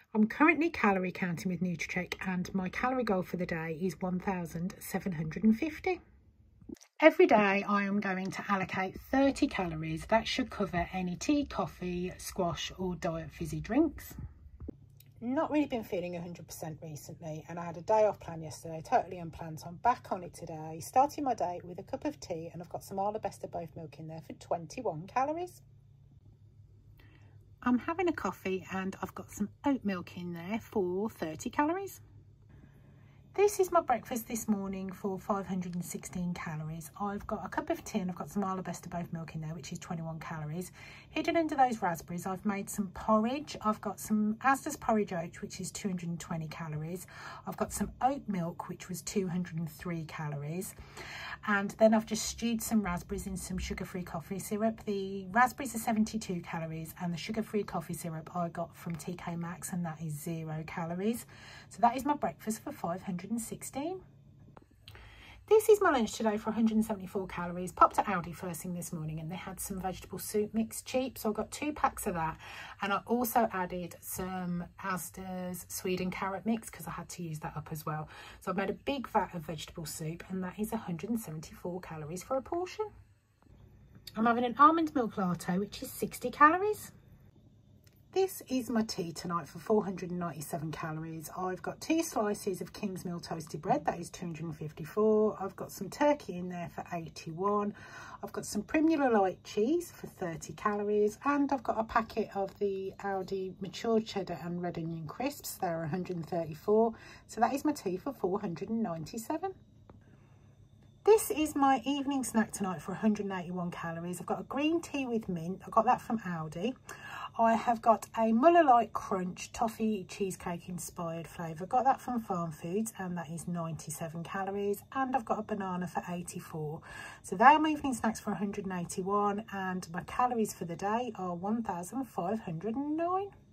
I'm currently calorie counting with Nutracheck and my calorie goal for the day is 1,750. Every day I am going to allocate 30 calories. That should cover any tea, coffee, squash or diet fizzy drinks. Not really been feeling 100% recently, and I had a day off plan yesterday, totally unplanned, so I'm back on it today, starting my day with a cup of tea, and I've got some best of both milk in there for 21 calories. I'm having a coffee and I've got some oat milk in there for 30 calories. This is my breakfast this morning for 516 calories. I've got a cup of tea and I've got some best of both milk in there, which is 21 calories. Hidden under those raspberries, I've made some porridge. I've got some Asda's porridge oats, which is 220 calories. I've got some oat milk, which was 203 calories. And then I've just stewed some raspberries in some sugar-free coffee syrup. The raspberries are 72 calories and the sugar-free coffee syrup I got from TK Maxx, and that is 0 calories. So that is my breakfast for 516. This is my lunch today for 174 calories. Popped at Aldi first thing this morning and they had some vegetable soup mix cheap, so I got 2 packs of that, and I also added some Asda's Sweden carrot mix because I had to use that up as well. So I've made a big vat of vegetable soup and that is 174 calories for a portion. I'm having an almond milk latte, which is 60 calories. This is my tea tonight for 497 calories. I've got 2 slices of King's Mill toasted bread, that is 254. I've got some turkey in there for 81. I've got some Primula light cheese for 30 calories, and I've got a packet of the Aldi mature cheddar and red onion crisps, they're 134. So that is my tea for 497. This is my evening snack tonight for 181 calories. I've got a green tea with mint. I got that from Aldi. I have got a Muller Light Crunch toffee cheesecake inspired flavour. Got that from Farm Foods and that is 97 calories. And I've got a banana for 84. So they are my evening snacks for 181, and my calories for the day are 1,509.